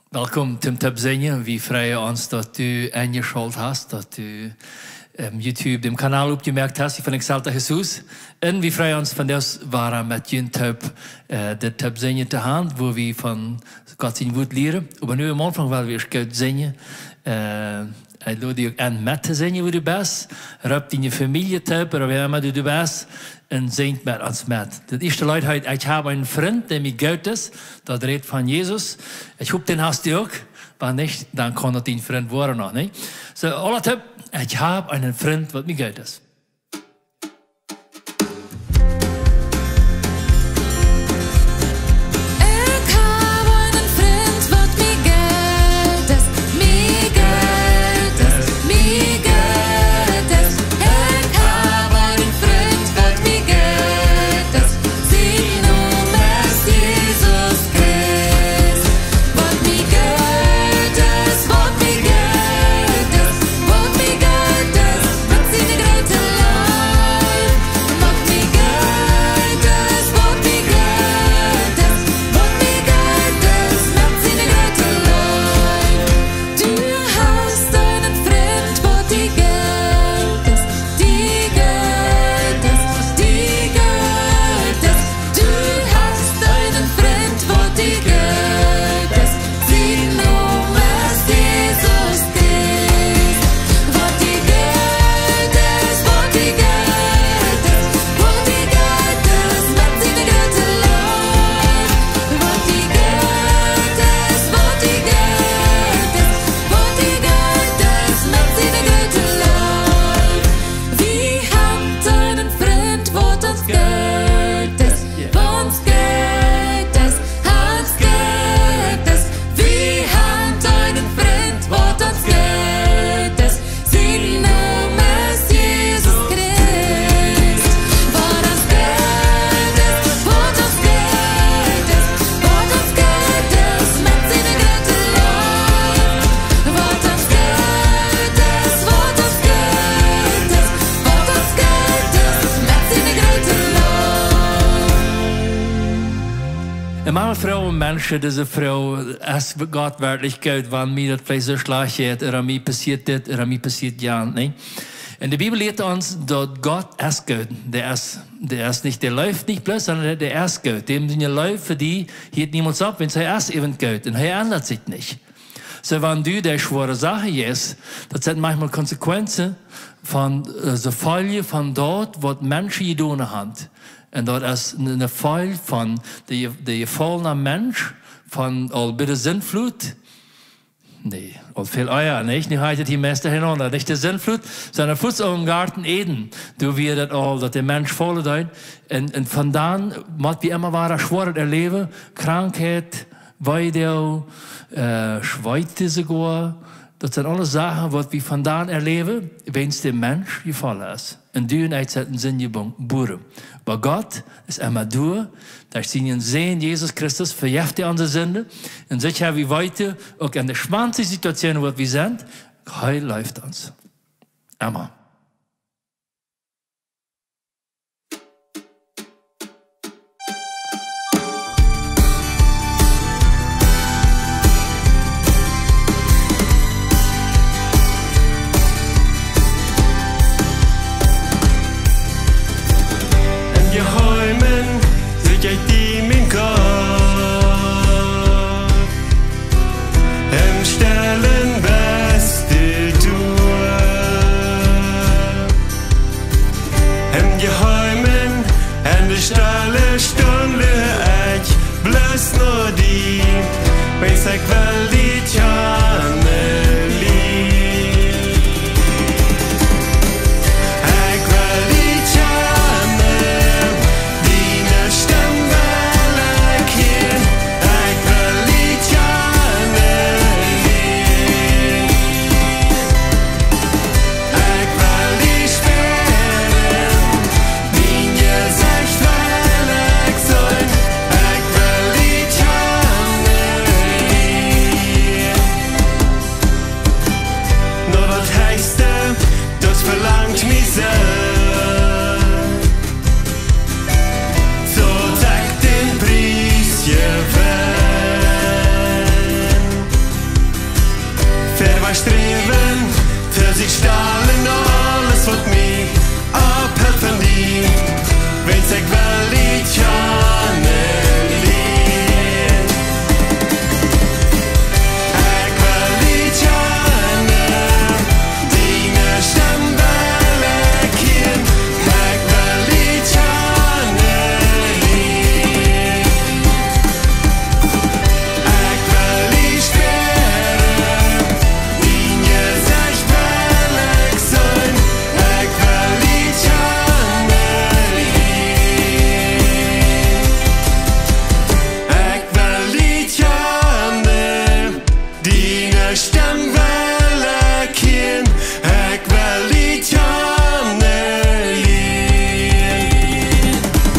Welkom Tim Tabzenia. We freuen uns, dass du eingeschaltet hast, dass du YouTube dem Kanal opgemerkt hast von Exalta Jesus. Und wir freuen uns von das war mit YouTube der Tabzenia te hand, wo wir von Gott sein Wort leren. Aber nu am Anfang weil wir Gott zingen. Ich lade dich an mit te zingen, wo du bist. Rap in je Familie tab, oder wer immer du bist. Und singt mit uns mit. Das erste Leute heute, ich habe einen Freund, der mir gut ist. Das redet von Jesus. Ich hoffe, den hast du auch. Wenn nicht, dann kann er dein Freund werden noch, nicht? So, alle Tipp, ich habe einen Freund, der mir gut ist. Diese Frau, es Gott wirklich gut, wenn mir das vielleicht so schlecht geht, oder mir passiert das, oder mir passiert ja nicht. Und die Bibel lehrt uns, dass Gott ist gut. Der ist nicht, der läuft nicht bloß, sondern der ist gut. Dem Sinne läuft für die, hielt niemand ab, wenn er ist eben gut. Und er ändert sich nicht. So, wenn du der schwere Sache ist, das sind manchmal Konsequenzen von der Folge von dort, was Menschen getan haben. Und dort ist eine Folge von der gefallene Mensch, von all bitte Sintflut. Nee, all viel Eier, nicht? Nicht heute die Meister hinunter, nicht die Sintflut, sondern Fuß im Garten Eden. Du wirst all, dass der Mensch voll dein. Und von dann, was wie immer war, schwor erleben, Krankheit, Weidel, Schweite sogar. Das sind alles Sachen, was wir von dann erleben, wenn es dem Mensch gefallen ist. Und du und ich sind Sinn geboren. Aber Gott ist immer durch, dass sie sehen, Jesus Christus verjährt unsere Sünde. Und sicher wie weiter, auch in der schwanzen Situation, wo wir sind, heil läuft uns. Amen. streven, für sich stahlen alles wat mij abhält von dir. Wenn's ich will, ich kann leben. Ich will ich kann deine Stimme erkennen. Ich will ich kann leben. Ich will ich spüren, deine Sicht will ich sein. Ich will ich kann Stem will erkennen, ich will die Tane lehen.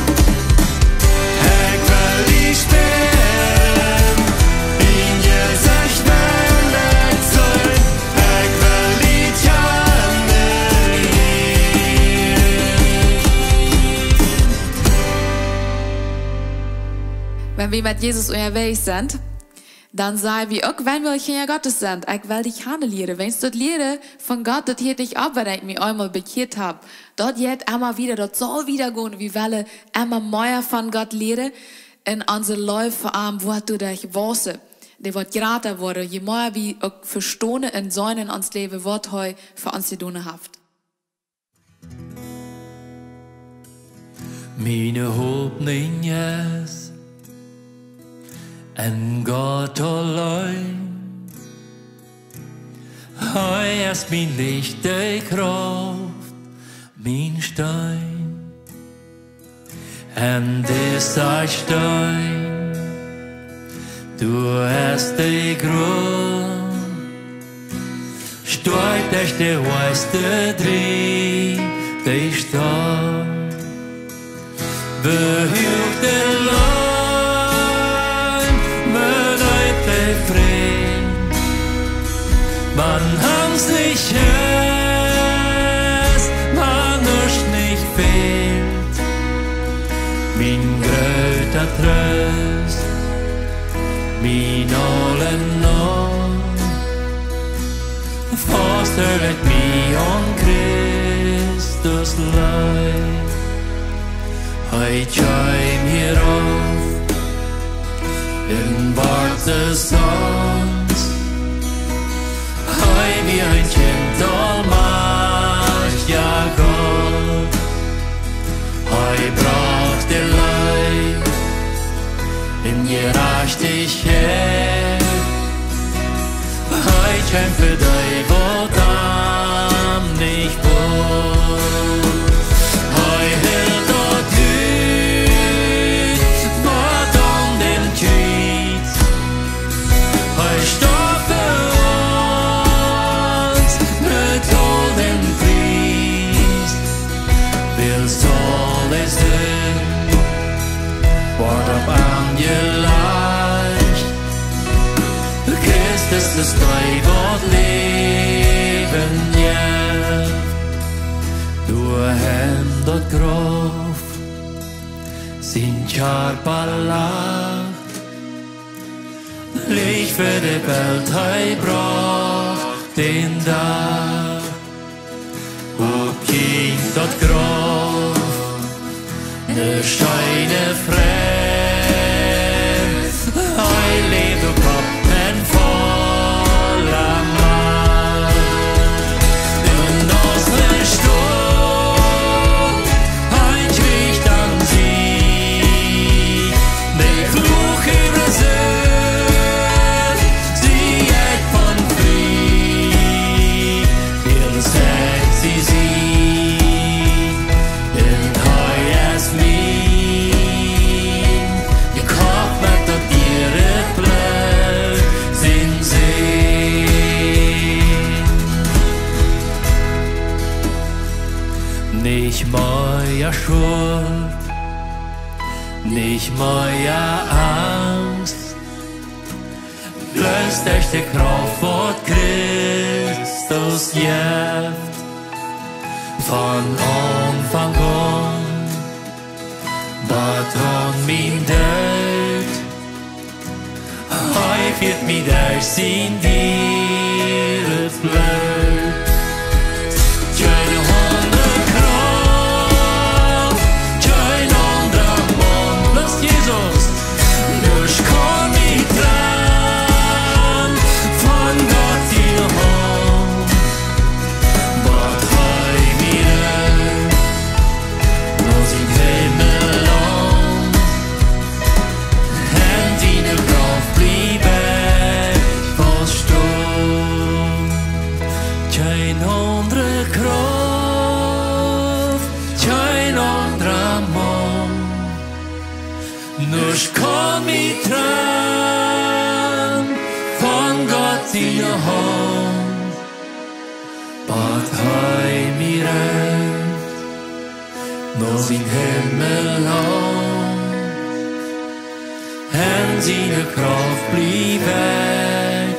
Ich will die spüren, in Gesicht will ich sein. Ich will die Tane lehen. Wenn wir mit Jesus unterwegs sind, dann sagen wir auch, wenn wir Kinder Gottes sind, ich will dich handelieren. Wenn du das Lehren von Gott, das hier nicht ab, wenn ich mich einmal bekehrt habe, dort jetzt immer wieder, dort soll wieder gehen, wir wollen immer mehr von Gott lehren, in unsere Läufe am Wort du dich wasse. Der wird grater worden, je mehr wir auch verstehen in seinen uns Leben, was heu für uns zu tun haft. Meine Hoffnung ist en Gott allein. Hij ist mein Licht, die Kraft, mein Stein. En dieser Stein, du hast die Grund, steigt durch die weiße Dreh, die Stadt, behüt der Land. Man Angst nicht ist, man Lust nicht fehlt. Mein größter Trost, mein all in all, fostert mich an Christus Leid. Heut scheim hier auf, in Bartes Songs, wie ein Kind allmacht, ja Gott. Hei braucht der Leid in Gerechtigkeit. Hei kämpfe dich, wo dann nicht wohl. Hei hält dort gut, was an den Krieg. Hei stopp für uns mit golden Priest. Willst alles tun, wart auf angeleicht. Christus ist dein Wort Leben, ja. Du Hand dort grof, sin Charpalach. Licht für die Welt, hei braucht den Tag. Ob Kind dort grof, ne Scheine fremd, hei lebt du Kopf en voller Macht. In unsere Sturm, ein Krieg an sie, der Fluch über sie echt von Fried, will sagt sie in heuers Mien, ihr Kopf macht dort ihre Blut, sind sie. Nicht mehr Schuld, nicht mehr Angst, bloß durch die Kraft von Christus jäft. Von Anfang an, Patron mein Tod, heu führt mich durch sein Wirt bleibt. Keine andere Kraft, kein anderer Mann. Lass Jesus durchkommen mit dran von Gott die Hand. Bad heim wieder, los im Himmel an. Hand in der Kraft blieben verstehen. Kein andere Kraft, kein anderer Mann. Nur komm mit dran von Gott in der Hand. Bad heim mir nos in Himmel an. En seine Kraft blieben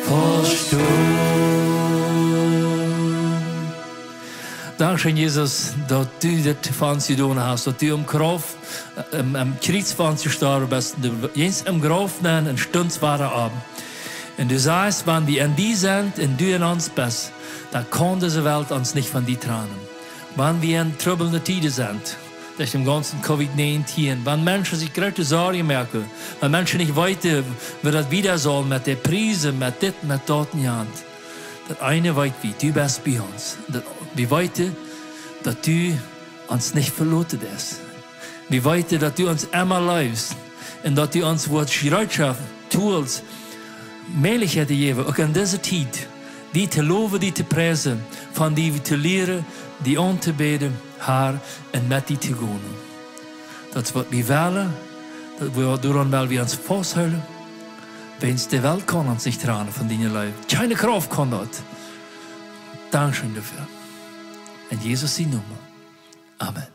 verstehen. Dankeschön, Jesus, dass du das für uns getan hast, dass du am Kraft, am Kreuz für uns gestorben bist. Du jetzt am Grab nennen, ein stundswarer Abend. Und du sagst, wenn wir in die sind und du in uns bist, dann kann diese Welt uns nicht von dir trennen. Wenn wir in troublende Tiden sind, durch den ganzen Covid-19, wenn Menschen sich große Sorgen merken, wenn Menschen nicht weiter, wie das wieder soll, mit der Prise, mit dit, mit dort in die Hand. Das eine weiß wie, du bist bei uns. Wir weiter, dass du uns nicht verloren hast. Wir weiter, dass du uns immer liebst. Und dass du uns Wort Bereitschaft, Tools, Möglichkeiten geben, auch in dieser Zeit, die zu loben, die zu preisen, von die zu lehren, die anzubeten, Herr, und mit die zu gehen. Das wird wir wählen, daran wollen wir uns festhalten, wenn es die Welt kann uns nicht trennen von deinem Leben. Keine Kraft kann das. Dankeschön dafür. In Jesus' Namen. Amen.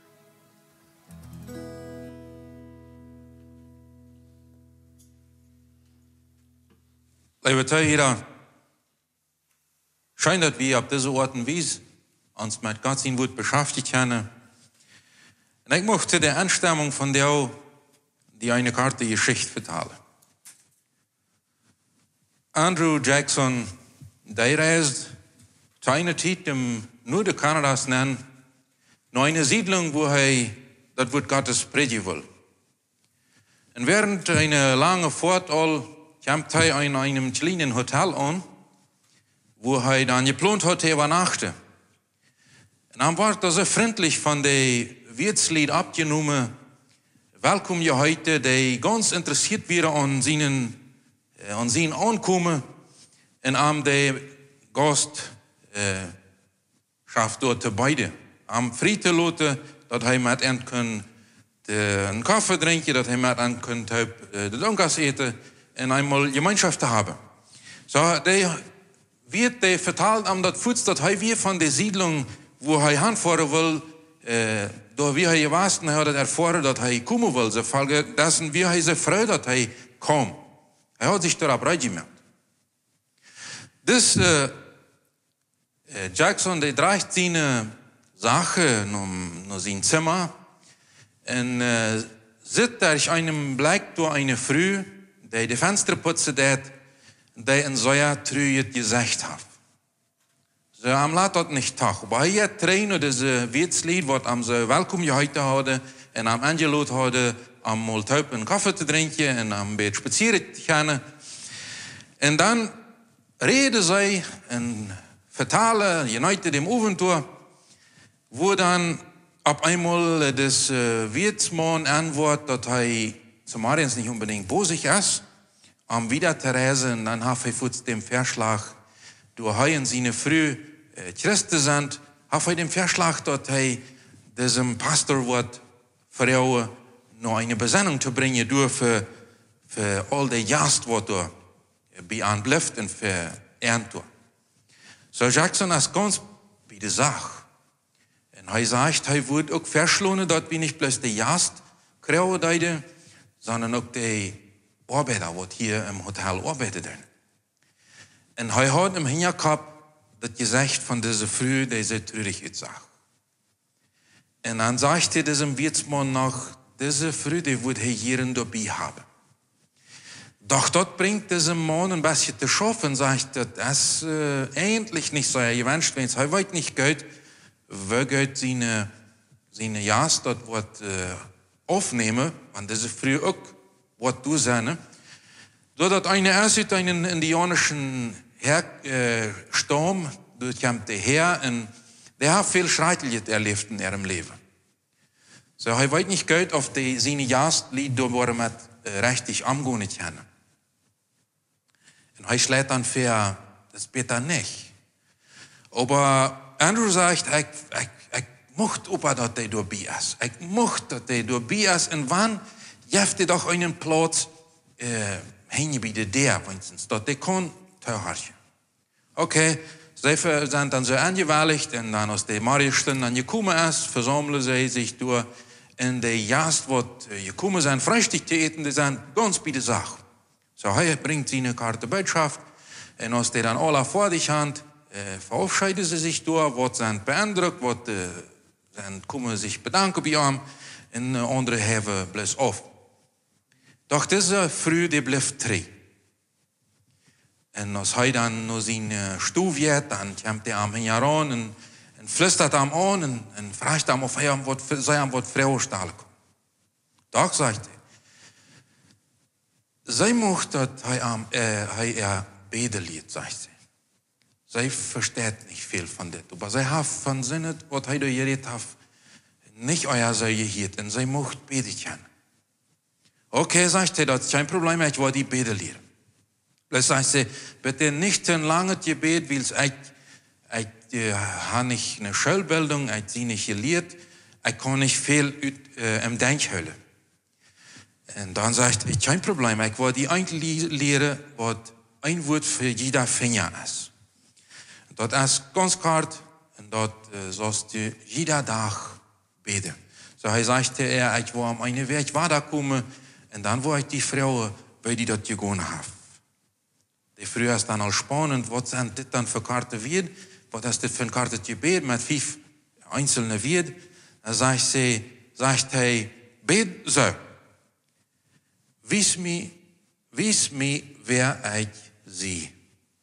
Liebe Zuhörer, schön, dass wir auf diese Art und Weise uns mit Gott sein Wort beschäftigt haben. Und ich möchte der Anstimmung von der, die eine Karte Geschichte vertellen. Andrew Jackson, der reist zu einer Zeit im Norden Kanadas nach einer Siedlung, wo das Wort Gottes predigen will. Und während einer langen Fahrt kommt er in einem kleinen Hotel an, wo er dann geplant hat, zu übernachten. Und dann wird er so freundlich von der Wirtslied abgenommen. Willkommen hier heute, der ganz interessiert wäre an seinen Ankommen. Und am der Gast schafft dort beide. Am Frieden loten, dass er mit einen Kaffee trinken, dass er mit den Donkas eten und einmal Gemeinschaft haben. So, der wird verteilt am das Fuß, dass er von der Siedlung, wo er hinfahren will, da wir er gewusst hat, er erfahren, dass er kommen will. So folge dessen, wir er so froh, dass er kommt. Er hat sich darauf reingemacht. Das Jackson, der trägt seine Sachen nach sein Zimmer und sitzt durch einen Blick durch eine Früh, der die Fenster putzt, der in so einer trüget Gesicht hat. So am Lat hat nicht Tag. Aber hier trainen diese Wirtslied, was am so Willkommen heute hatte, und am Angelo hatte, am mal einen Kaffee zu trinken und am Bett spazieren zu gehen. Und dann reden sie und vertalen, united im Abenteuer, wo dann ab einmal das Wirtsmann antwortet, dass er zum Mariens nicht unbedingt bosig ist, am wieder Therese, und dann hat er den Verschlag, du heien seine früh Christen sind, hat er den Verschlag, dass er diesem Pastor wird Frau noch eine Besennung zu bringen dürfen für all die Jast, was da bei anbleibt und für Ernte. So Jackson ist ganz bei der Sache. Und er sagt, er wird auch verschlohnen, dass wir nicht bloß die Jast kriegen, sondern auch die Arbeiter, die hier im Hotel arbeiten. Und er hat im Hinterkopf das Gesicht von dieser Früh, diese Traurigkeit sagt. Und dann sagt er diesem Wirtsmann noch, diese Früh, die wird er hier dabei haben. Doch dort bringt diesem Mann ein bisschen zu schaffen und sagt, das ist eigentlich nicht so gewünscht, wenn es heute nicht geht, wie geht seine Jas dort wird aufnehmen, wenn diese früh auch wird du sein. So dat eine uit einen indianischen Stam, dort kommt der Herr, und der hat viel Schreitlied erlebt in ihrem Leben. So, er weiß nicht gut, ob die seine Jastlied da waren mit richtig angehen können. Und er schlägt dann für, das bitte nicht. Aber Andrew sagt, ich mochte aber, dass der dabei ist. Ich mochte, dass der dabei ist. Und wann jefte doch einen Platz, hingebieten der, wenigstens, dass der kann teuerchen. Okay, sie sind dann so angeweiligt, und dann, als die Marienstunde dann gekommen ist, versammeln sie sich durch, in der Jast, wo gekommen sind, Frühstück zu essen, die sind ganz bei der Sache. So, er bringt seine Karte Botschaft, und als die dann alle vor dich haben, verabschieden sie sich durch, wird sind beeindruckt, dann kommen sich bedanken bei ihm, und andere haben bloß auf. Doch diese Früh, die bleibt drei. Und als er dann noch seine Stuhl wird, dann kommt er am heran und flüstert am an und fragt ihm, ob er wird Frau stellen kann. Doch, sagt er, sie möchte, dass er bedeliert, sagt sie. Sie versteht nicht viel von das, aber sie hat von Sinne, was er geredet hat, nicht euer sei gehört, und sie möchte beten. Okay, sagt er, das ist kein Problem, ich will die Bete lehren. Das sagt sie, bitte nicht ein langes Gebet, weil ich habe nicht eine Schulbildung, ich sie nicht gelehrt, ich kann nicht viel im Denkhöhle. Und dann sagt er, kein Problem, ich will die eigentlich lehren, was ein Wort für jeder Finger ist. Und das ist ganz klar, und dort sollst du jeder Tag beten. So er sagte er, ich will am einen Weg weiterkommen, und dann war ich die Frau, bei die dort gegangen haben. Die Frau ist dann auch spannend, was sind das dann für Karten wird, was ist das für eine Karte Gebet mit 5 einzelnen wird. Dann sagt er, bet so, wiss mir, wer ich sie.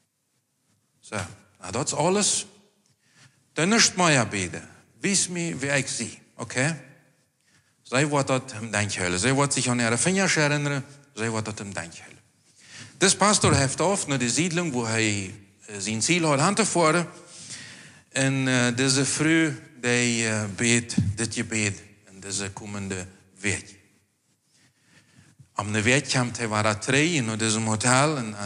So, na das ist alles. Dann ist mehr beten. Wiss mir, wer ich sie. Okay? Sie wird das im Denkhöhle. Sie wird sich an ihre Finger erinnern. Sie wird das im Denkhöhle. Das Pastor heeft auf nach der Siedlung, wo er sein Ziel hat hinterfahren. Und diese Früh, die bet, das Gebet in diese kommende Weg. Am Weg kommt er, war er 3 in diesem Hotel, und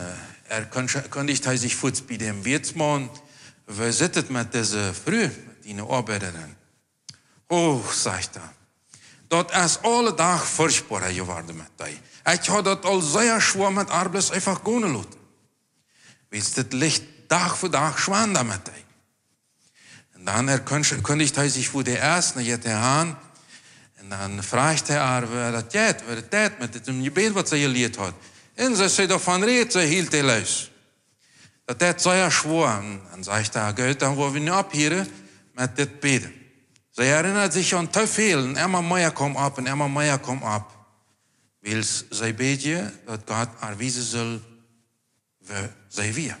konnte sich kurz bei dem Wirtsmann, wir sitzen mit dieser Früh, mit den Arbeiterin. Oh, sagt er. Dat is alle Tag furchtbar geworden mit dir. Ich habe das all sehr schwer mit Arbeit einfach gehen lassen. Weil das Licht Tag für Tag schwander mit dir. Und dann kündigt er sich, wo der Erste geht an. Und dann fragt er, wer das geht mit dem Gebet, was er gelehrt hat. Und sie sagt, davon redet, sie hielt er los. Das ist sehr schwer. Und dann sagt er, geht, dann wollen wir nicht abhören mit dem Beten. Sie erinnert sich an zu viel, und immer mehr kommt ab, und immer mehr kommt ab. Weil sie beten, dass Gott erweisen soll, wer sie wir.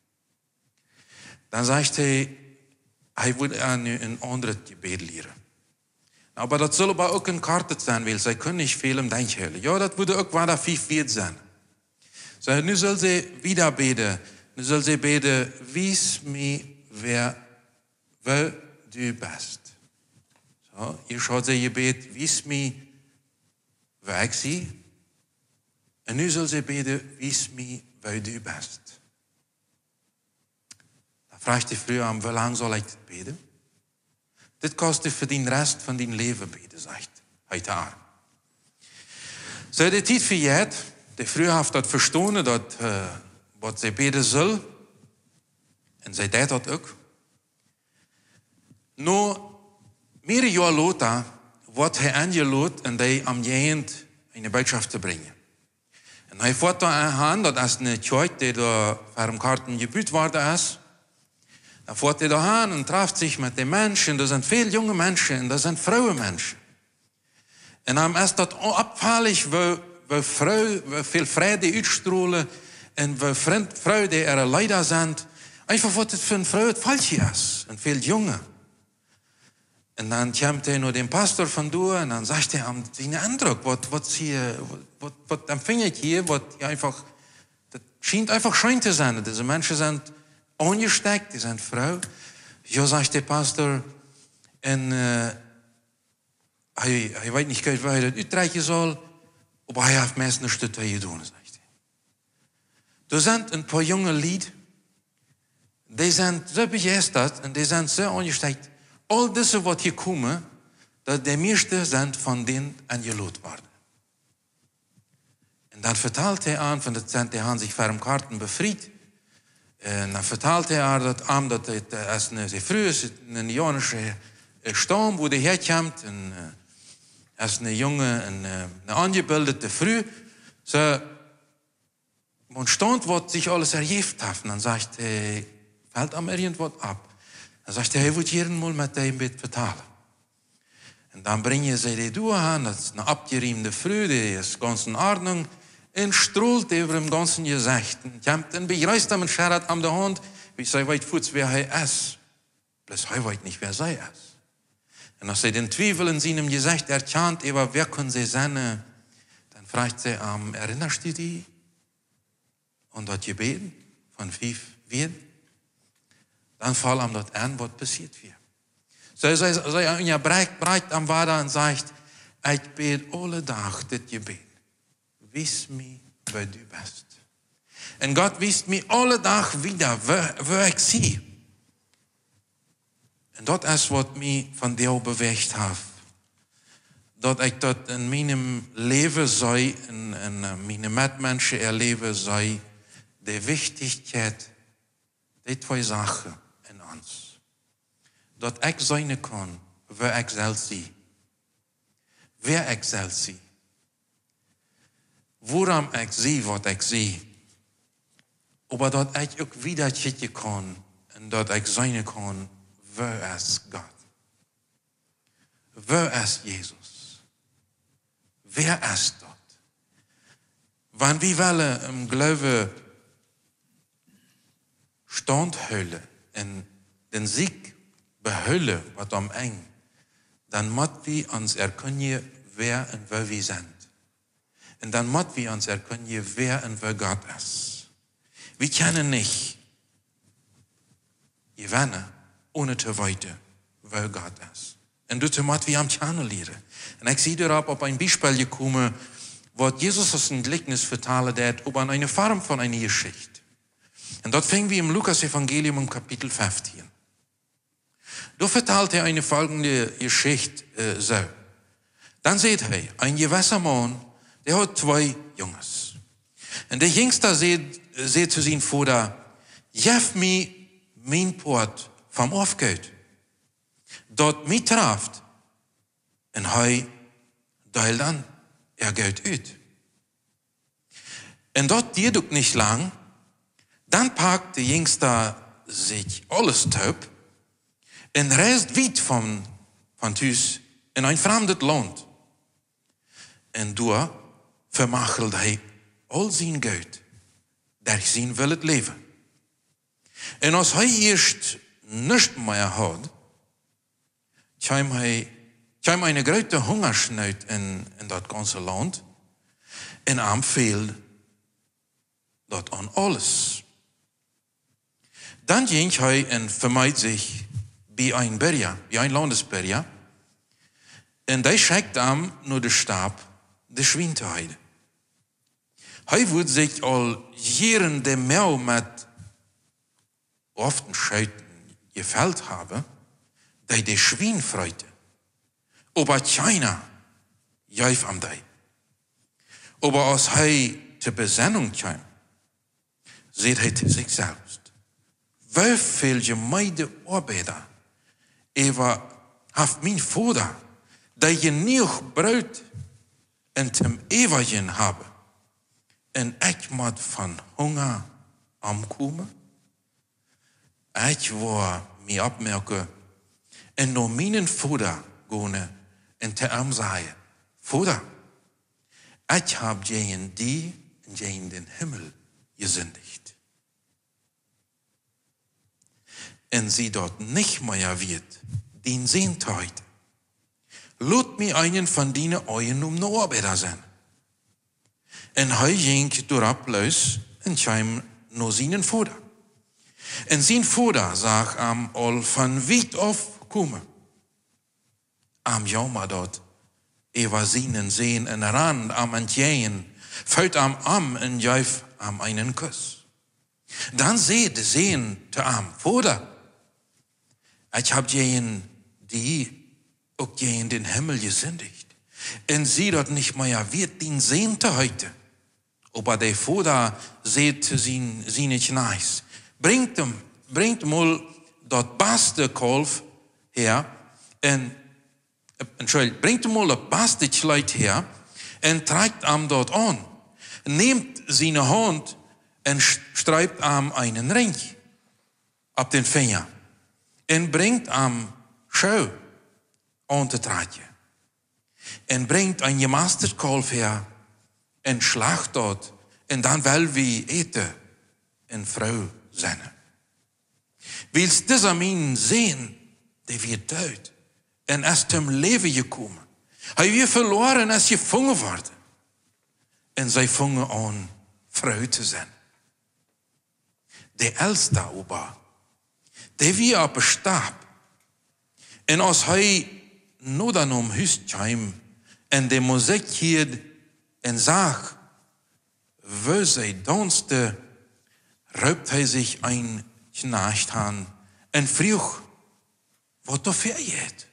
Dann sagt er will ein anderes Gebet lehren. Aber das soll aber auch eine Karte sein, weil sie können nicht viel im Denkhöhle. Ja, das würde auch weiter 5 Wert sein. So, nun soll sie wieder beten. Nun soll sie beten, wiss mir, wer du bist. So, ihr schaut sie Gebet, wiss mir, wer ich sie. Und nun soll sie beten, wiss mir, wer du bist. Da fragt die früher an, wie lange soll ich das beten? Das kostet für den Rest von deinem Leben beten, sagt heute Abend. So, die Zeit für jetzt, die früher hat das verstanden, dass was sie beten soll. Und sie deed dat ook. Nur mehrere Jahre later wordt hij aangeladen en hij am Jehend eine Botschaft zu bringen. Und hij fährt da an, dat is een Tjeut, die da voor hem Karten gebüht worden ist. Dann fährt er da an und trifft sich mit den Menschen. Da sind viele junge Menschen und da sind Frauenmenschen. Und dann ist das abfällig, wo veel vrede uitstralen en we vrouwen die er leider zijn. Einfach wat het voor een vrouw het falsche is. En veel jongen. En dan komt hij naar de pastor vandoor en dan zegt hij hem zijn indruk. Wat empfing ik hier? Dat schijnt einfach schijn te zijn. Deze mensen zijn ongestekt, die zijn vrouw. Ja, zegt de pastor. En hij weet niet goed waar hij dat uitreiken zal. Maar hij heeft meest niks te doen, zegt hij. Er zijn een paar jonge lieden. Die zijn zo begeisterd en die zijn zo ongestekt. Al deze wat hier komen, dat de meeste zijn van denen aangeloot worden. En dan vertelt hij aan, van dat zijn die aan zich van kaarten bevrijd. En dan vertelt hij aan dat het als een vroeg is, een Johannesche stam, wo de Heer komt. En als een jonge, een aangebildete vrouw, zo ontstond wat zich alles ergeeft heeft. En dan zegt hij, fällt am irgendwas ab. Dan zegt hij, wil hier mal met die een beetje vertalen. En dan brengen ze die door aan, dat is een abgeriemde vrouw, die is ganz in Ordnung, en stroolt over hem ganzen gezicht. En begrijpt hem en schert aan de hand, wie zij weet voets wie hij is. Plus hij weet niet wie zij is. En als hij den Twijfel in zijn gezicht erkent, über wer können sie sein, dann fragt sie, erinnerst du dich an das Gebet von 5 Wieden? Dan valt hem dat aan wat passiert weer. Zij bereikt am Vader en zegt, ik bid alle dag dit gebed. Wis me waar du bist. En God wist me alle dag wieder, waar ik zie. En dat is wat mij van jou beweegt heeft. Dat ik dat in mijn leven zei, en mijn medmensen erleven zei, de wichtigheid, die 2 zaken in ons. Dat ik zijn kan, waar ik zelf zie. Waar ik zelf zie. Waarom ik zie wat ik zie. Maar dat ik ook wieder zitten kan. En dat ik zijn kan, waar is God? Waar is Jezus? Waar is dat? Want wie willen im Glauben standhouden en den ziek behullen wat om eng, dan moet we ons erkennen wer en waar we zijn. En dan moet we ons erkennen wer en waar God is. We kunnen niet gewinnen ohne te weten waar God is. En dat moeten we hem kennen leren. En ik zie erop op een Beispiel gekomen, wat Jezus als een gelijkenis vertalen deed over eine Form von einer Geschichte. En dat vingen we im Lukas-Evangelium im Kapitel 15. Da vertelt er eine folgende Geschichte so. Dann sieht er, ein gewisser Mann, der hat 2 Jungs. Und der Jüngste sagt zu seinem Vater, gib mir mein Port vom Aufgeld. Dort mich trifft. Und er teilt dann Geld uit. Und dort geht auch nicht lang. Dann packt der Jüngste sich alles taub und reist weit von thuis in ein fremdes Land. Und da vermachelt er all sein Geld, durch sein willet Leben. Und als er erst nichts mehr hat, kam eine große Hungersnot in das ganze Land und ihm fehlt dort an alles. Dann ging er und vermeidt sich bei ein Berger, bei ein Landesberger, und der schickt ihm nur den Stab der Schweinteheide. Er würde sich all jaren der Mau mit often Scheiten gefällt haben, der die Schwein freute. Aber keiner gaf am die. Aber als er zur Besinnung kam, sieht er zu sich selbst. Wie viel gemeinde Arbeiter hat mein Vater, der genug Brot in dem Ewigen habe, und ich muss von Hunger ankommen? Ich war mir abmerken, und nur meinen Vater gehen und zu ihm sagen, Vater, ich hab gegen die und gegen den Himmel gesündigt. Und sie dort nicht mehr wird, den sehnt heute. Lud mir einen von denen Euren um no Arbeiter sein. Und hij ging doorop luis en chim no zijn vader. En zijn vader zag am al van weit af komen. Am jammer dat was zien sehen en ran am entjeien, fällt am am en juif am einen Kuss. Dann sehen te am vader. Ich hab jenen, die auch gegen den Himmel gesündigt. Und sie dort nicht mehr wird den sehnte heute. Aber der Vater seht sie nicht nice. Bringt mal das beste Kalf her bringt mal das beste Kleid her und trägt ihm dort an. Nehmt seine Hand und streibt ihm einen Ring auf den Finger und bringt ihm Schuh an te traatje. En brengt een gemasterd kalf her en slacht dat. En dan wel wie eten en vrouw zijn. Wils dieser min sehen, der wird dood. En is zum leven gekomen. Hij weer verloren als gevangen worden. En zij vangen aan vrouw te zijn. De Elster ober, der wie op een stap. En als hij nur dann huistheim en de muziek hierd en zag, wo zij danste, raubt hij zich een knacht aan en vroeg, wat er voor je het?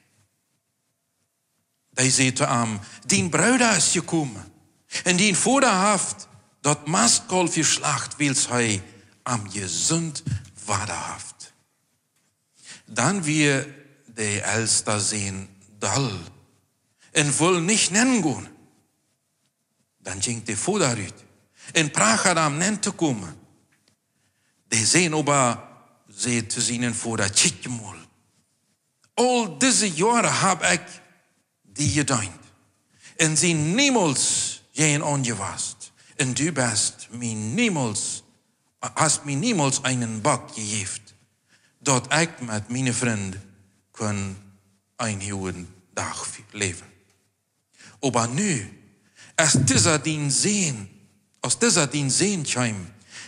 Hij zei te hem, die bruider is gekomen en die vader heeft dat mastkalf geslacht, wils hij am gezond waderhaft. Dan wir de Elster sehen, dal en wil nicht nennen gaan. Dan ging de vader uit en praat am nen te komen. De zijn ober zei te zijn vader, kijk mal. Al deze jaren heb ik die gedaan. En sie niemals geen angewast. En du bist mir niemals, hast mir niemals einen Bock gegeven. Dat ik met mijn vriend kon een hele dag leven. Aber nu, als dieser dien sehen scheim,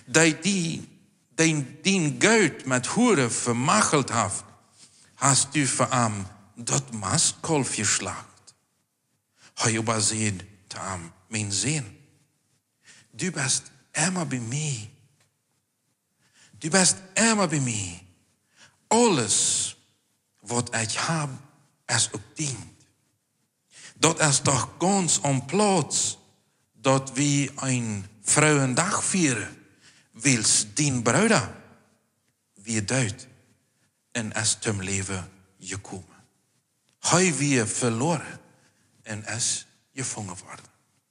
die Geld met Hure vermachelt heeft, hast du für am dat Mastkalf geschlacht. Hij aber seht te am, mein Sehen, du bist immer bei mir. Du bist immer bei mir. Alles, wat ik heb, is ook dient. Dat is toch ganz on plaats, dat we een Vrouwendag vieren, wils dien bruider weer dood en is zum leven gekomen. Hij weer verloren en is gevangen worden.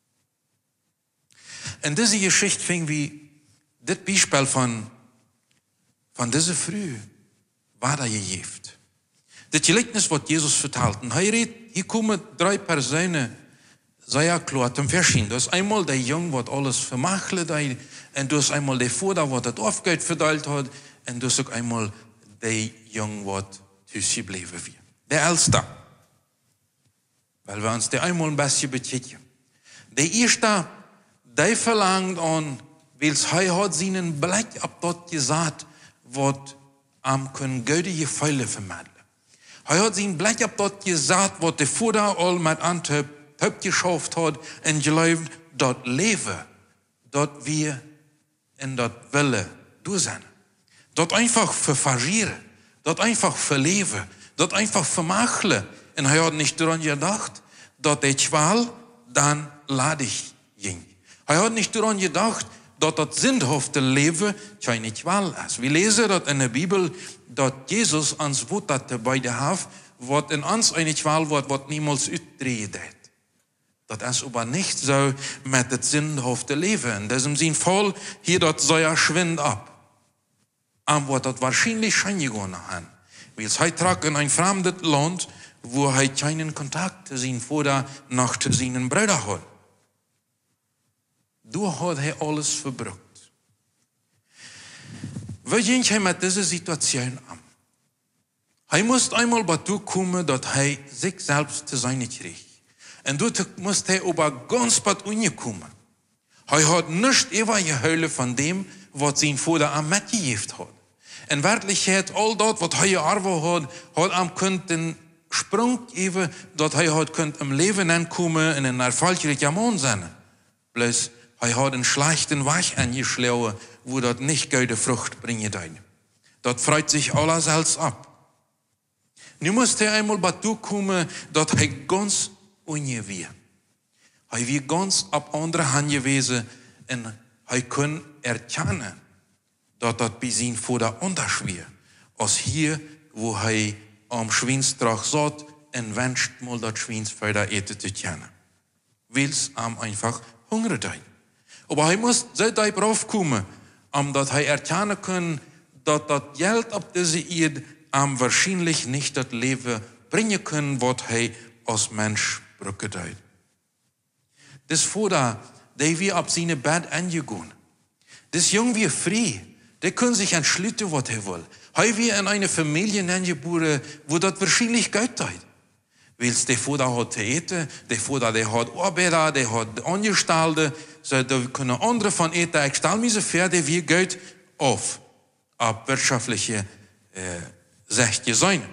En deze Geschichte fing wie dit Beispiel van deze vrouw war da gegeven. Dit Gleichnis wat Jesus vertelt. En hij redt, hier komen 3 personen, sehr klar zum Verschieden. Das ist einmal der Jung, wat alles vermachelt, und du hast einmal der Vater, wat das Aufgeld verteilt hat, und du hast auch einmal der Jung, wat geblieben wird. Der Älteste. Weil wir uns der einmal ein bisschen betätigen. Der Erste, der verlangt an, weil er hat seinen Blick ab dort gesagt, wat am können göttliche Pfeile vermitteln. Er hat seinen Blick ab dort gesagt, wat der Vater all mit Antep geschafft hat und geglaubt, dort leben, dort wir in dort Wille durch sind. Dort einfach verfagieren, dort einfach verleben, dort einfach vermacheln. Und er hat nicht daran gedacht, dort der Qual dann ladig ging. Er hat nicht daran gedacht, dort das sinnhafte Leben keine Qual ist. Wir lesen dort in der Bibel, dort Jesus ans Wort dabei hat, was in uns eine Qual wird, was niemals uitdreht. Das ist aber nicht so mit dem sinnhaften Leben. In diesem Sinn voll, hier dort so ja schwind ab. Aber das wahrscheinlich schon gegangen haben. Weil er trag in ein fremdes Land, wo er keinen Kontakt zu seinem Vater noch zu seinen Brüdern hat. Du hat hij alles verbrukt. Wie ging hij met deze situatie aan? Hij moest einmal dazu komen dat hij zichzelf te zijn kreeg. En toen moest hij op ganz pad komen. Hij had niet even gehuilen van dem, wat zijn vader aan metgegeven had. In werkelijkheid, al dat wat hij geërven had hem kunnen sprong even, dat hij had kunt im leven aankomen en een erfolgrijke man zijn. Plus, hij had een slechten weg aangeslagen, wo dat niet goede vrucht brengen deed. Dat freut zich alles als ab. Nu moest hij eenmaal dazu komen, dat hij ganz ongeweer. Hij was ganz op andere hand gewezen en hij kon erkennen, dat dat bij zijn vader anders was, als hier, wo hij am Schweinstrach zat en wenscht mal dat Schweinsvader eten te kennen. Wils am einfach Hunger deed. Aber hij moest zo diep raufkommen, omdat hij erkennen kon, dat dat geld op deze Erde am wahrscheinlich nicht das Leben bringen können, was hij als Mensch brücken deed. Das Vater, der wir auf seine Bett angegangen. Das Jung wie frei. Der kann sich entschließen, was er will. Hij wir in eine Familie geboren, wo das wahrscheinlich Geld deed. Weil der Vater hat zu eten, der Vater der hat Arbeiter, der hat Angestellte, so da können andere von eten. Ich stelle mir so vor, der wir Geld auf wirtschaftliche Sächte sein.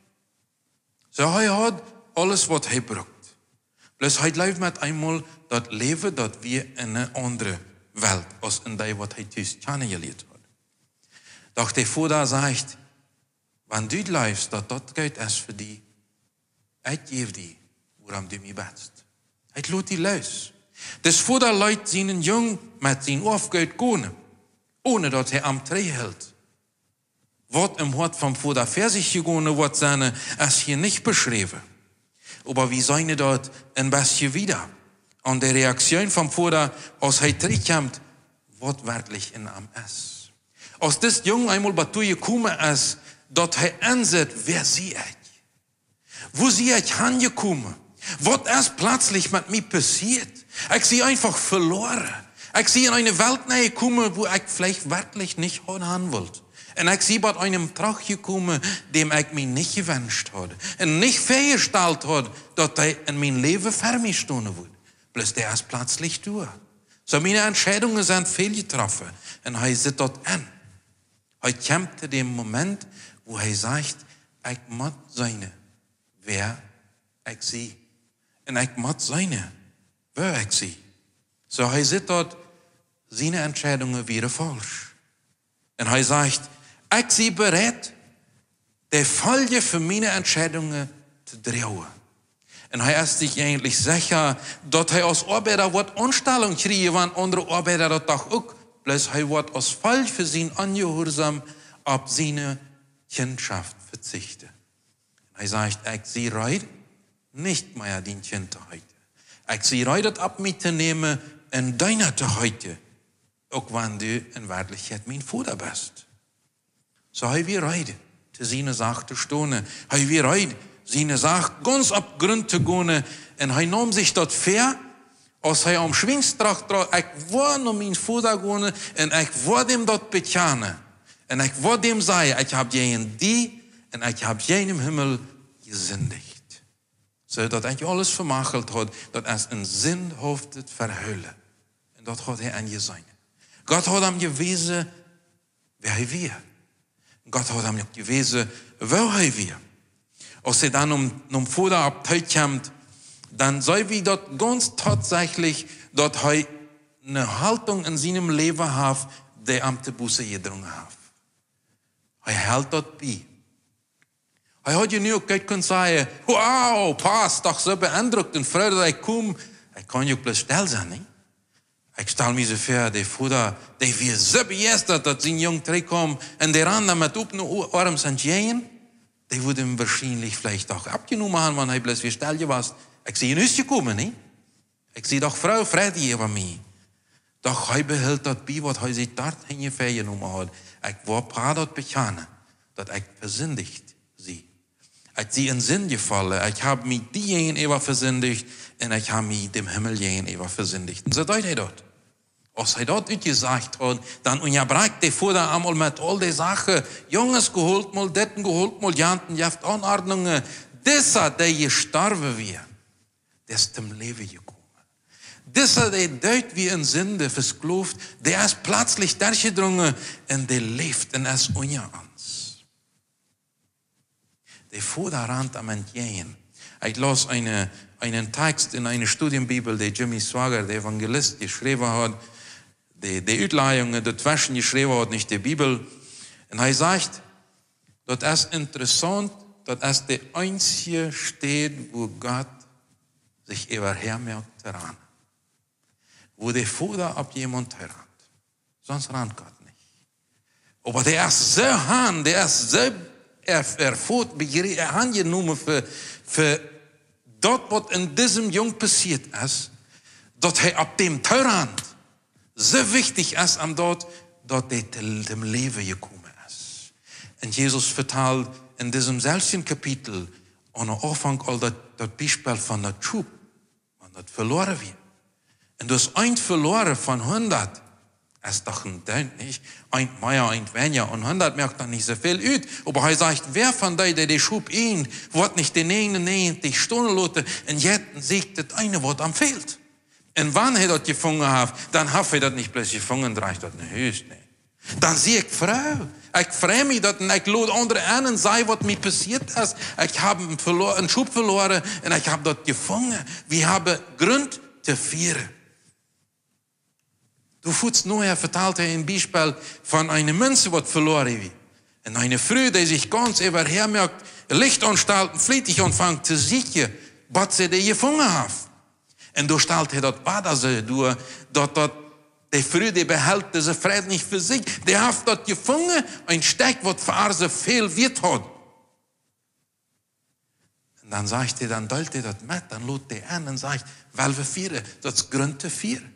So hij hat alles, was hij braucht. Bloß hij leeft met einmal das Leben, das wir in eine andere Welt, als in der, was hij thuis kennengelernt hat. Doch der Vater sagt, wenn du lebst, dass das Geld ist für dich, ich gebe dir, woran du mich betst. Ich lässt dich los. Das Vater lässt seinen Jungen mit seinem Aufgeld gehen, ohne dass er am Dreh hält. Was im Hort vom Vater für sich gegangen wird, ist hier nicht beschrieben. Aber wie seine dort ein bisschen wieder. Und die Reaktion vom Vater, als er zurückkommt, wortwörtlich in am ist. Als das Jung einmal dazu gekommen ist, dass er ansieht, wer sie ich? Wo sie ich hingekommen? Was ist plötzlich mit mir passiert? Ich sie einfach verloren. Ich sie in eine Welt gekommen, wo ich vielleicht wirklich nicht haben wollte. Und ich sie bei einem Trag gekommen, dem ich mich nicht gewünscht habe. Und nicht vorgestellt habe, dass er in mein Leben für mich stehen wird. Bloß der ist plötzlich durch. So meine Entscheidungen sind fehlgetroffen. Und er sitzt dort an. Er kommt zu dem Moment, wo er sagt, ich muss sein, wer ich sie. Und ich muss sein, wer ich sie. So er sitzt dort, seine Entscheidungen wieder falsch. Und er sagt, ich sie bereit, die Folge für meine Entscheidungen zu drehen. Und er ist sich eigentlich sicher, dass er als Arbeiter wird Anstellung kriegen, wenn andere Arbeiter das doch auch. Bloß er wird als Fall für sein Ungehorsam auf seine Kindschaft verzichten. Er sagt, ich sie reid nicht mehr den Kind heute. Ich sie reidet ab mitzunehmen in deiner heute, auch wenn du in Wirklichkeit mein Vater bist. So er wir reid, zu seiner Sache zu stehen. Er wir reid, seine Sache ganz ab Grund zu gehen. Und er nahm sich dort fair, als er am Schwingstracht drauf, ich war noch mein Vater gehen und ich war dem dort bekennen. Und ich war dem sagen, ich habe jenen die und ich habe jenen im Himmel gesündigt. So, dass ich alles vermachelt hat, dass es einen Sinn hoftet verhüllen. Und das hat er angesehen. Gott hat ihm gewesen, wer er war. Gott hat ihm gewesen, wer er war. Als er dann um Vater abteilt, dann soll wir dort ganz tatsächlich, dass er eine Haltung in seinem Leben hat, die am te Buße gedrungen hat. Er hält dort bei. Er hat ja nie auch können sagen, wow, passt, doch so beeindruckt und Freude, dass ich komme. Ich kann ja bloß still sein, nicht? Ich stelle mir so vor, der Vater, der wird so begeistert, dass sein Junge zurückkommt und der andere mit offenen Armen sind gehen, der würde ihm wahrscheinlich vielleicht auch abgenommen haben, wenn er bloß wie still war. Ich sehe ihn nicht gekommen, nicht? Ich sehe doch Frau Freddy über mich. Doch er behält das bei, was er sich dort hingenommen hat. Ich war paar dort bekennen, dass ich versündigt sie. Ich sie in Sinn gefallen. Ich habe mich diejenigen ever versündigt und ich habe mich dem Himmel jenen ever versündigt. So deut er dort. Als hij dat uitgezegd had, dan onderbrak de vader einmal met al die Sachen. Jongens geholt mal, detten geholt mal, janten, jaft Anordnungen. Dieser, der gestorben wir, der ist zum Leben gekommen. Dieser, der deut wie in Sünde versklavt, der ist plötzlich durchgedrungen und der lebt und ist unter uns. Der vader rannt am entgegen. Ich las einen Text in einer Studienbibel, der Jimmy Swaggart, der Evangelist, geschrieben hat. Die Uitleidungen, das Waschen geschrieben hat, nicht die Bibel. Und er sagt, das ist interessant, das ist der einzige Stadt, wo Gott sich überhermerkt daran. Wo der Vater ab jemand herannt. Sonst rannt Gott nicht. Aber der ist so hahn, der ist so angenommen für das, was in diesem Jungen passiert ist, dass er ab dem Terrand so wichtig ist am dort, dass er dem Leben gekommen ist. Und Jesus vertelt in diesem selben Kapitel an der Anfang all das Beispiel von der Schub, wenn das verloren wird. Und das ein verloren von 100, ist doch ein Dent nicht. Ein mehr, ein weniger, und 100 merkt dann nicht so viel aus. Aber er sagt, wer von denen, der die Schub ihn, wird nicht den 99 Stunden lote, und jetzt sieht das eine, was am fehlt. Und wann er das gefangen hat, dann hat er das nicht plötzlich gefangen, reicht das nicht höchst. Nee. Dann sehe ich Frau. Ich freue mich, dass ich lade andere an und sage, was mir passiert ist. Ich habe einen Schub verloren und ich habe das gefangen. Wir haben Grund zu feiern. Du fühlst nur, vertelt ein Beispiel von einer Münze, die verloren wird. Und eine Frau, die sich ganz überhermerkt, Lichtanstalten flietig anfängt zu sehen, was sie gefangen hat. Und du stellst dir das weiter so durch, dass die Frau, die behält diese Frieden nicht für sich. Die hat das gefangen, ein Stück, was für sie viel Wert hat. Und dann sagt er, dann teilt er das mit, dann lädt er an und sagt, weil wir feiern, das ist Grund zu feiern.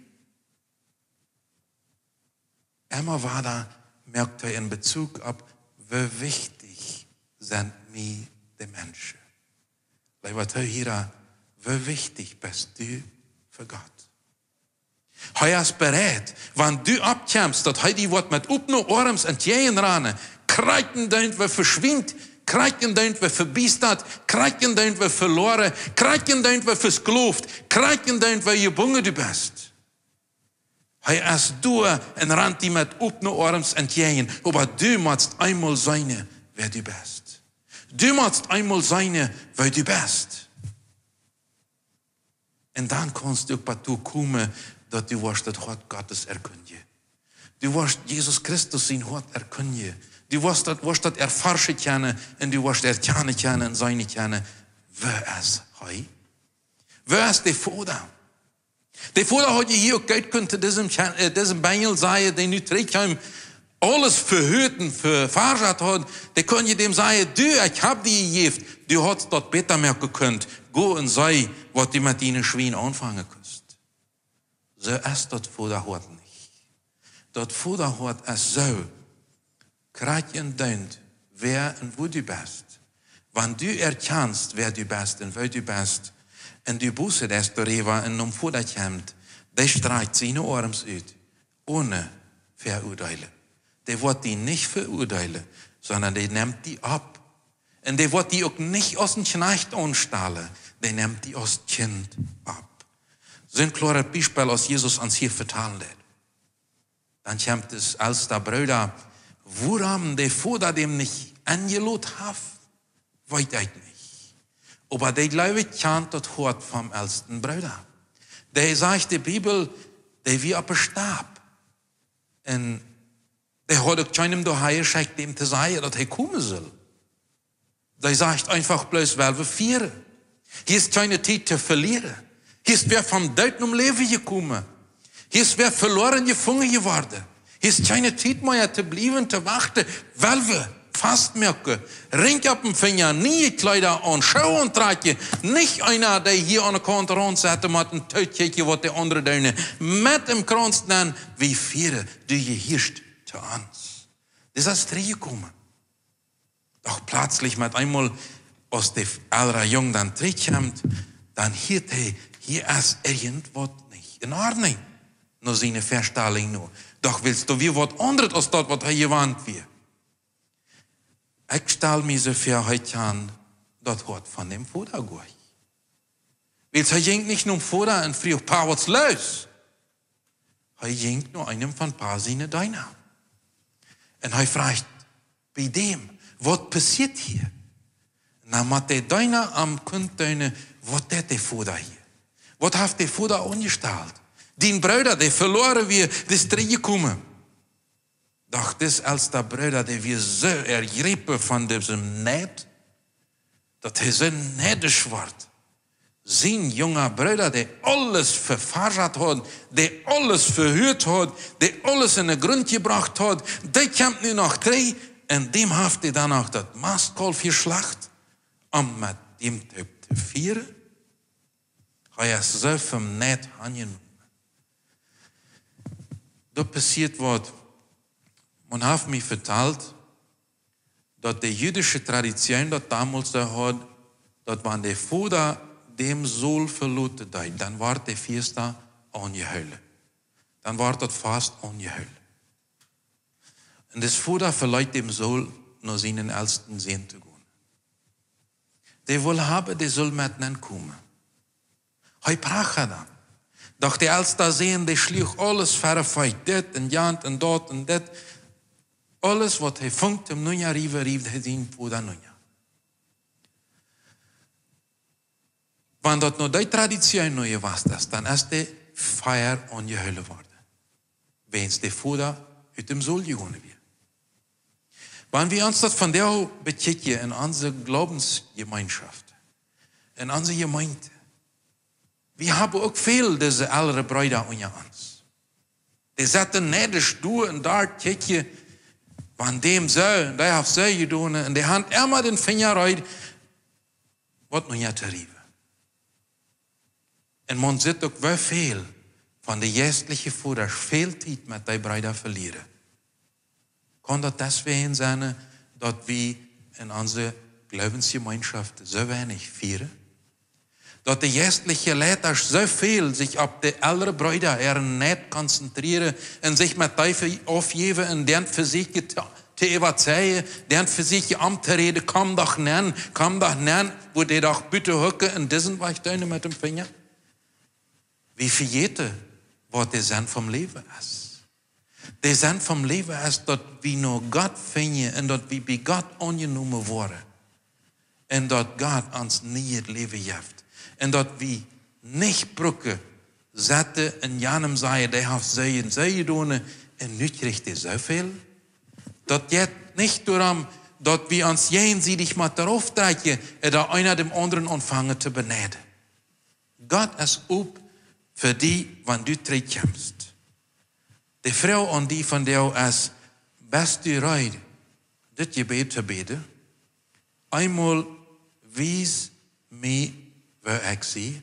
Immer weiter merkt er in Bezug ab, wie wichtig sind mir die Menschen. Lieber Zuhörer, wie wichtig bist du für Gott? Er ist bereit, wenn du abkämpfst, dass er die Wort mit upno Orms entgegen rane, kreiten dein wir verschwindt, kreiten dein wir verbiestert, kreiten dein wir verloren, kreiten dein wir versklavt, kreiten dein wir gebunden du bist. Er ist du und rannt die mit upno Orms entgegen, aber du musst einmal sein, wer du bist. Du musst einmal sein, wer du bist. Und dann kannst du auch dazu kommen, dass du wirst das Wort Gottes erkennen. Du wirst Jesus Christus sein Wort erkennen. Du wirst das erforschen können und du wirst erkennen können und sein können. Wer ist er? Wer ist der Vater? Der Vater hat hier auch Geld könnte diesem Bengel sagen, der nu trägt alles verhüten, verfahren hat, der könnte dem sagen, du, ich hab die gegeben, du hast dort besser merken können, go und sei, was du mit ihnen Schwein anfangen kannst. So ist das Vaterhort nicht. Das Vaterhort ist so, krieg und deunt, wer und wo du bist. Wenn du erkennst, wer du bist und wo du bist, und du Buße des darüber und um Vater kommt, der streicht seine Arms aus, ohne verurteilen. Der wird die nicht verurteilen, sondern der nimmt die ab. Und der wird die auch nicht aus dem Knecht anstahlen, der nimmt die aus dem Kind ab. So ein klares Beispiel, als Jesus uns hier verteilt hat. Dann kommt es als der Bruder, woran der Vater dem nicht angelassen hat, weiß ich nicht. Aber der Glaube kennt das Wort vom ältesten Bruder. Der sagt die Bibel, der wie auf Stab. Und der hat auch keinem daheim geschickt, dem zu sagen, dass er kommen soll. Der sagt einfach bloß, weil wir feiern. Hier ist keine Zeit zu verlieren. Hier ist wer vom Tod um Leben gekommen. Hier ist wer verloren gefangen geworden. Hier ist keine Zeit mehr zu bleiben, zu warten, weil wir fast merken, Ring auf den Finger, nie Kleider an, Schau und Trage. Nicht einer, der hier an der Kante ransetzt mit einem Tötchen, was der andere deine. Mit dem Kranz dann, wie viele, die gehirrscht zu uns. Das ist reingekommen. Doch plötzlich mit einmal aus der älteren Jungen dann zurückkommt, dann hier ist irgendwas nicht in Ordnung. nur seine Verstellung nur. Doch willst du wie was anderes als das, was er gewandt wird. Ich stelle mir so für heute an, das hat von dem Vater gut. Weil er ging nicht nur Vater und fragt, Pa, was los? Er ging nur einem von Pa seine Deiner. Und er fragt, bei dem, was passiert hier? Na, mit der Deiner am Kunddeine, was hat der Vater hier? Was hat der Vater angestellt? Die Brüder, die verloren wir, das zurückgekommen. Doch das als der Brüder, der wir so ergriffen von diesem Neid, dass er so neidisch wird. Sein junger Bruder, der alles verfasst hat, der alles verhört hat, der alles in den Grund gebracht hat, der kommt nur noch 3 und dem hat er dann auch das Mastkolb geschlacht, um mit dem Typ zu feiern. Er ist so vom Neid angenommen. Da passiert was. Man hat mir vertellt, dass die jüdische Tradition das damals hat, dass wenn der Vater dem Sohn verloren hat, dann war der Fest angehüllt. Dann war das fast angehüllt. Und das Vater verleiht dem Sohn nur seinen ältesten Sohn zu gehen. Der will haben, der soll mit ihnen kommen. Er brach dann. Doch der älteste Sohn, der schlich alles verfeit, das und jant und dort und das. Alles, was er funkt im Neujahr rief er seinen Vater Neujahr. Wenn das noch die Tradition neu war, dann ist die Feier angehüllt worden. Wenn es der Vater aus dem Sohl gegangen wird. Wenn wir uns das von der betrachten in unserer Glaubensgemeinschaft, in unserer Gemeinde, wir haben auch viel diese ältere Brüder unter uns. Die setzen neidisch du und da Kirche, wenn dem so, der hat so getan, und die Hand immer den Finger rein, was noch nicht rief. Und man sieht auch, wie viel von der geistlichen Vater viel Zeit mit den Brüdern verlieren. Kann das deswegen sein, dass wir in unserer Glaubensgemeinschaft so wenig feiern? Dass die geistliche Leiter so viel sich auf die älteren Brüder nicht konzentrieren und sich mit denen aufgeben und deren für sich zu überzeugen, deren für sich Amt zu reden, komm doch nennen, wo die doch bitte hocken und diesen Weichtöne mit dem Finger. Wie verjete, was der Sinn vom Leben ist. Der Sinn vom Leben ist, dass wir nur Gott finden und dass wir bei Gott angenommen wurden. Und dass Gott uns nie das Leben gibt. Und dass wir nicht brücken, Sätze in jenem Seil, der hat Seien, und nicht richtig so viel. Das geht nicht darum, dass wir uns jenseitig mal darauf drehen, oder einer dem anderen anfangen zu beneiden. Gott ist ob für die, wenn du zurückkommst. Die Frau an die von der ist, bist du bereit, das Gebet zu beten? Einmal, wies mir, wo ich sie.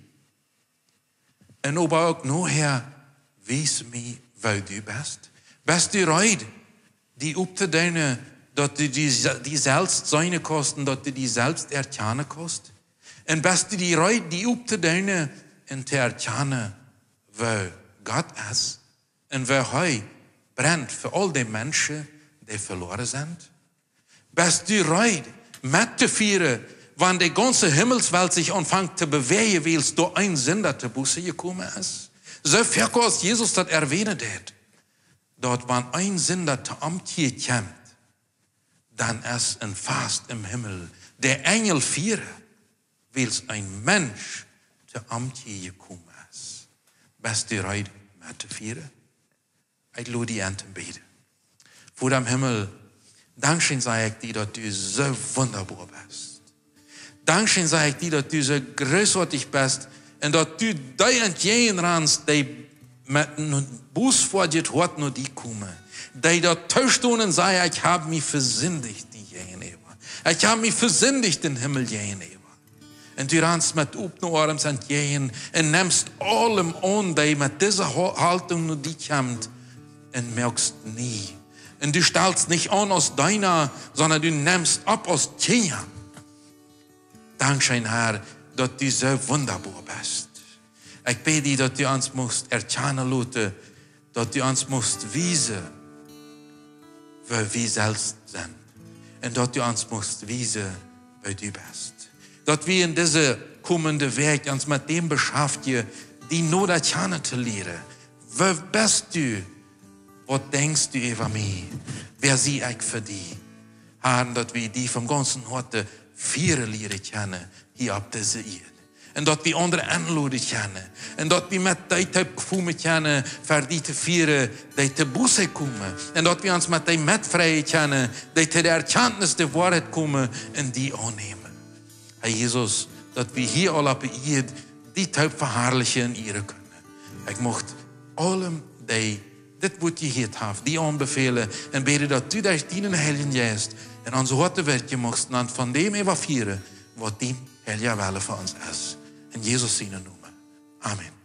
Und aber auch nachher, wies mir, wo du bist. Bist du bereit, die aufzudeinen, dass du die selbst seine kosten, dass du die selbst erkennen kannst? Und bist du bereit, die aufzudeinen und zu erkennen, wo Gott ist und wo er brennt für all die Menschen, die verloren sind? Bist du bereit, mitzuführen, wenn die ganze Himmelswelt sich anfängt zu bewegen, weil es da ein Sünder zu Buße gekommen ist? So viel, als Jesus das erwähnt hat, dort, wenn ein Sünder zu Amt hier kommt, dann ist ein Fast im Himmel. Der Engel feiert, weil es ein Mensch zu Amt hier gekommen ist. Bist du bereit, mitzuführen? Ich lade dich an zu beten. Vor dem Himmel, Dankeschön sage ich dir, dass du so wunderbar bist. Dankeschön sage ich dir, dass du so großartig bist und dass du die entgegen rennst, die mit einem Buß vor dir hat, nur die kommen. Die dort täuschten und sagen, ich habe mich versündigt, die gegenüber. Ich habe mich versündigt, den Himmel gegenüber. Und du rennst mit offenen Armen entgegen und nimmst allem an, die mit dieser Haltung nur die kommt und merkst nie. Und du stellst nicht an aus deiner, sondern du nimmst ab aus dir. Dankeschön, Herr, dass du so wunderbar bist. Ich bete dir, dass du uns musst erkennen lassen, dat u ons moest wijzen waar we zelfs zijn. En dat u ons moest wijzen bij u best. Dat we in deze komende week ons met dem beschaft je, die nodig hebben te leren. Waar best u? Wat denkst u over mij? Wer zie ik voor die? Herr, dat we die van ganzen harte vieren leren kennen hier op deze eerd. En dat we andere aanloden kennen. En dat we met die type gevoel kennen voor die te vieren, die te boze komen. En dat we ons met die metvrije kennen, die te de erkennis de waarheid komen en die aannemen. Herr Jezus, dat we hier al op de eerd die type verhaarlijken en eren kunnen. Ik mocht allem die dit wat je hier hebt, die aanbevelen en bidden dat u daar dienen Heilige Geest en onze harten werken mocht en van dem even vieren wat die Heilige Welle voor ons is. In Jezus zijn noemen. Amen.